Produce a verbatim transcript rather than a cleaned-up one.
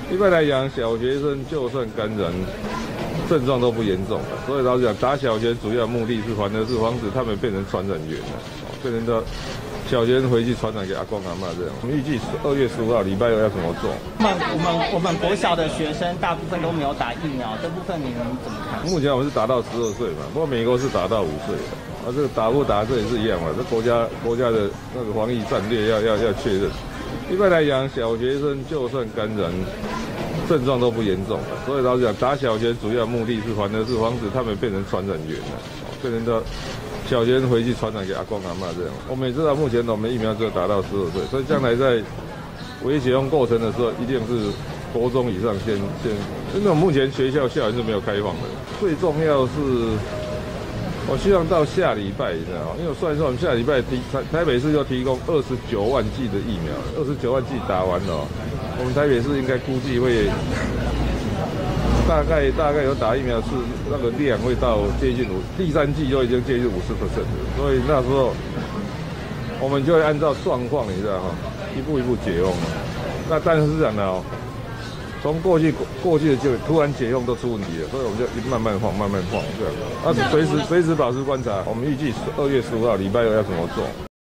一般来讲，小学生就算感染，症状都不严重了。所以老实讲，打小学主要目的是反而是防止他们变成传染源了，变成到小学生回去传染给阿公阿嬷这样。我们预计二月十五号礼拜二要怎么做？ 我们我们我们国小的学生大部分都没有打疫苗，这部分你们怎么看？ 目前我们是打到十二岁嘛，不过美国是打到五岁的。啊，这个打不打这也是一样嘛，这国家国家的那个防疫战略要要要确认。一般来讲，小学生就算感染，症状都不严重了。所以老实讲，打小学主要目的是反而是防止他们变成传染源了，变成到小学生回去传染给阿公阿嬷这样。我们也知道，目前我们疫苗只有打到十二岁，所以将来在微解封过程的时候，一定是国中以上先先，因为我们目前学校校园是没有开放的。最重要是，我希望到下礼拜，你知道吗？因为我算一算，我们下礼拜提台台北市要提供二十九万剂的疫苗，二十九万剂打完了，我们台北市应该估计会大概大概有打疫苗是那个量会到接近五，第三剂就已经接近五十 percent 了，所以那时候我们就会按照状况，你知道哈，一步一步解封。那但是讲呢，从过去过去的就突然解封都出问题了，所以我们就慢慢放，慢慢放这样。啊，随时随时保持观察。我们预计二月十五号礼拜二要怎么做？